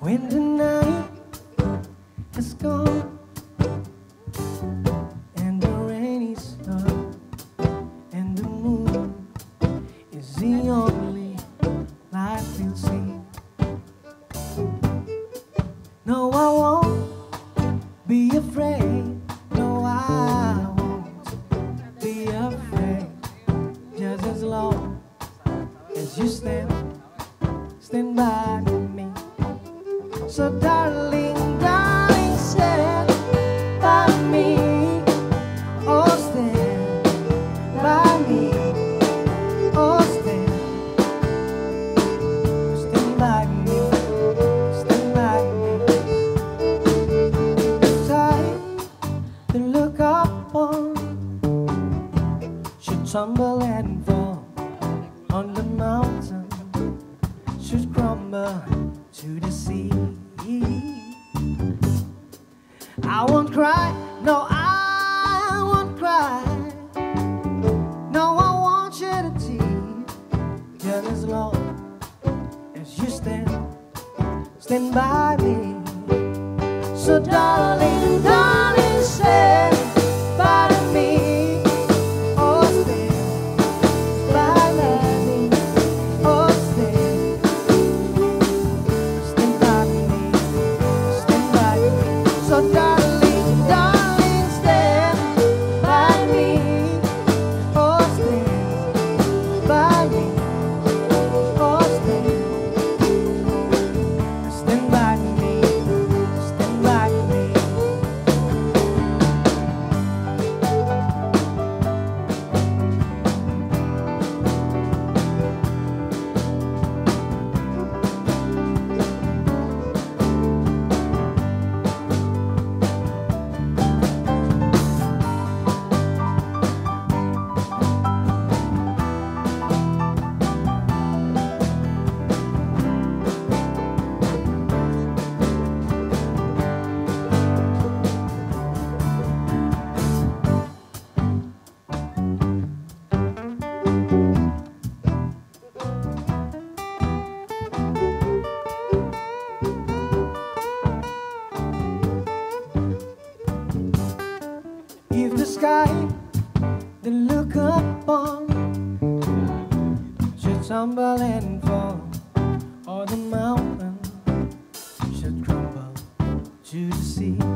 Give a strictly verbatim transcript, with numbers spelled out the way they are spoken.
When the night is gone and the rain is done and the moon is the only light we'll see. No, I won't be afraid. No, I won't be afraid. Just as long as you stand, stand by me. So darling, darling, stand by me. Oh, stand by me. Oh, stand, stand by me. Stand by me. Time to look up on should tumble and fall on the mountain, should crumble to the sea. I won't cry, no, I won't cry. No, I won't shed a tear. Just as long as you stand, stand by me. So darling, darling, stand by me. Oh, stand by me. Oh, stand, stand by me. Stand by me. So darling, darling, stand by me. Oh, stand by me. Oh, stand, stand by me. Stand by me. If the sky that look up on should tumble and fall, or the mountain should crumble to the sea,